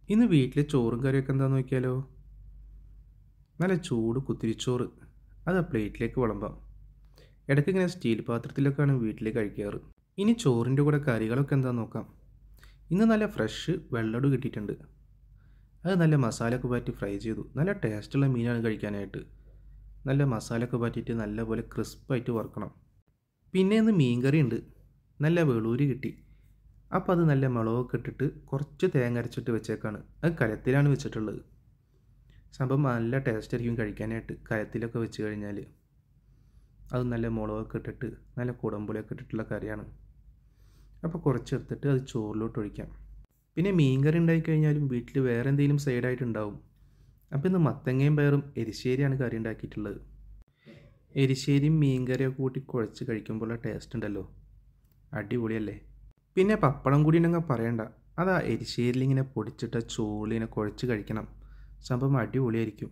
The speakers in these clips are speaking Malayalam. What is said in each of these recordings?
ഇന്ന് വീട്ടിലെ ചോറും കറിയൊക്കെ എന്താണെന്ന് നോക്കിയാലോ. നല്ല ചൂട് കുത്തിരിച്ചോറ്. അത് ആ പ്ലേറ്റിലേക്ക് വിളമ്പാം. ഇടയ്ക്ക് ഇങ്ങനെ സ്റ്റീൽ പാത്രത്തിലൊക്കെയാണ് വീട്ടിൽ കഴിക്കാറ്. ഇനി ചോറിൻ്റെ കൂടെ കറികളൊക്കെ എന്താണെന്ന് നോക്കാം. ഇന്ന് നല്ല ഫ്രഷ് വെള്ളടു കിട്ടിയിട്ടുണ്ട്. അത് നല്ല മസാലയൊക്കെ പാറ്റി ഫ്രൈ ചെയ്തു. നല്ല ടേസ്റ്റുള്ള മീനാണ് കഴിക്കാനായിട്ട്. നല്ല മസാലയൊക്കെ പാറ്റിയിട്ട് നല്ലപോലെ ക്രിസ്പായിട്ട് വറുക്കണം. പിന്നെ ഇന്ന് മീൻ കറി ഉണ്ട്. നല്ല വെളൂരി കിട്ടി. അപ്പോൾ അത് നല്ല മുളകൊക്കെ ഇട്ടിട്ട് കുറച്ച് തേങ്ങ അരച്ചിട്ട് വെച്ചേക്കാണ്. അത് കലത്തിലാണ് വെച്ചിട്ടുള്ളത്. സംഭവം നല്ല ടേസ്റ്റ് ആയിരിക്കും കഴിക്കാനായിട്ട്. കലത്തിലൊക്കെ വെച്ച് കഴിഞ്ഞാൽ അത് നല്ല മുളകൊക്കെ ഇട്ടിട്ട് നല്ല കുടമ്പുളിയൊക്കെ ഇട്ടിട്ടുള്ള കറിയാണ്. അപ്പോൾ കുറച്ചെടുത്തിട്ട് അത് ചോറിലോട്ട് ഒഴിക്കാം. പിന്നെ മീൻ കറി ഉണ്ടായിക്കഴിഞ്ഞാലും വീട്ടിൽ വേറെ എന്തെങ്കിലും സൈഡായിട്ടുണ്ടാവും. അപ്പോൾ ഇന്ന് മത്തങ്ങയും പയറും എരിശ്ശേരിയാണ് കറി ഉണ്ടാക്കിയിട്ടുള്ളത്. എരിശ്ശേരിയും മീൻ കറിയൊക്കെ കൂട്ടി കുഴച്ച് കഴിക്കുമ്പോഴുള്ള ടേസ്റ്റ് ഉണ്ടല്ലോ, അടിപൊളിയല്ലേ. പിന്നെ പപ്പടം കൂടി ഉണ്ടെങ്കിൽ പറയണ്ട. അതാ എരിശ്ശേരിയിൽ ഇങ്ങനെ പൊടിച്ചിട്ട ചോറിലിങ്ങനെ കുഴച്ച് കഴിക്കണം. സംഭവം അടിപൊളിയായിരിക്കും.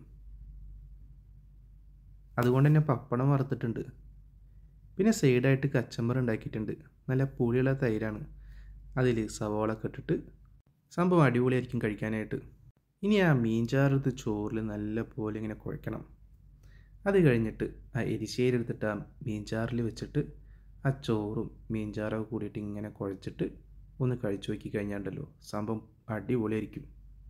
അതുകൊണ്ട് തന്നെ പപ്പടം വറുത്തിട്ടുണ്ട്. പിന്നെ സൈഡായിട്ട് കച്ചമ്പർ ഉണ്ടാക്കിയിട്ടുണ്ട്. നല്ല പുളിയുള്ള തൈരാണ്. അതിൽ സവാളൊക്കെ ഇട്ടിട്ട് സംഭവം അടിപൊളിയായിരിക്കും കഴിക്കാനായിട്ട്. ഇനി ആ മീൻചാറെടുത്ത് ചോറിൽ നല്ല പോലെ ഇങ്ങനെ കുഴക്കണം. അത് കഴിഞ്ഞിട്ട് ആ എരിശ്ശേരി എടുത്തിട്ട് ആ മീൻചാറിൽ വെച്ചിട്ട് ആ ചോറും മീൻചാറൊക്കെ കൂടിയിട്ട് ഇങ്ങനെ കുഴച്ചിട്ട് ഒന്ന് കഴിച്ചു നോക്കി കഴിഞ്ഞാണ്ടല്ലോ, സംഭവം അടിപൊളിയായിരിക്കും.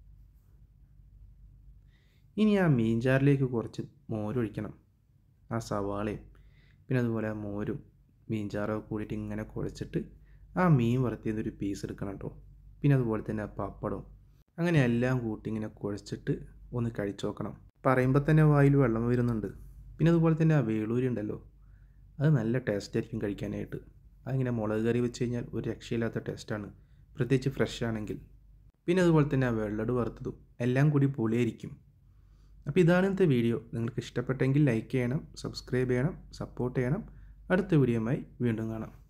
ഇനി ആ മീൻചാറിലേക്ക് കുറച്ച് മോരൊഴിക്കണം. ആ സവാളയും പിന്നെ അതുപോലെ ആ മോരും മീൻചാറൊക്കെ കൂടിയിട്ട് ഇങ്ങനെ കുഴച്ചിട്ട് ആ മീൻ വറുത്തിയതൊരു പീസ് എടുക്കണം കേട്ടോ. പിന്നെ അതുപോലെ തന്നെ ആ പപ്പടവും അങ്ങനെ എല്ലാം കൂട്ടി ഇങ്ങനെ കുഴച്ചിട്ട് ഒന്ന് കഴിച്ചു നോക്കണം. പറയുമ്പോൾ തന്നെ വായിൽ വെള്ളം വരുന്നുണ്ട്. പിന്നെ അതുപോലെ തന്നെ ആ വേളൂരി ഉണ്ടല്ലോ, അത് നല്ല ടേസ്റ്റ് ആയിരിക്കും കഴിക്കാനായിട്ട്. അതിങ്ങനെ മുളക് കറി വെച്ച് കഴിഞ്ഞാൽ ഒരു രക്ഷയില്ലാത്ത ടേസ്റ്റാണ്, പ്രത്യേകിച്ച് ഫ്രഷ് ആണെങ്കിൽ. പിന്നെ അതുപോലെ തന്നെ ആ വെള്ളട് വറുത്തതും എല്ലാം കൂടി പൊളിയായിരിക്കും. അപ്പോൾ ഇതാണ് ഇന്നത്തെ വീഡിയോ. നിങ്ങൾക്ക് ഇഷ്ടപ്പെട്ടെങ്കിൽ ലൈക്ക് ചെയ്യണം, സബ്സ്ക്രൈബ് ചെയ്യണം, സപ്പോർട്ട് ചെയ്യണം. അടുത്ത വീഡിയോയുമായി വീണ്ടും കാണാം.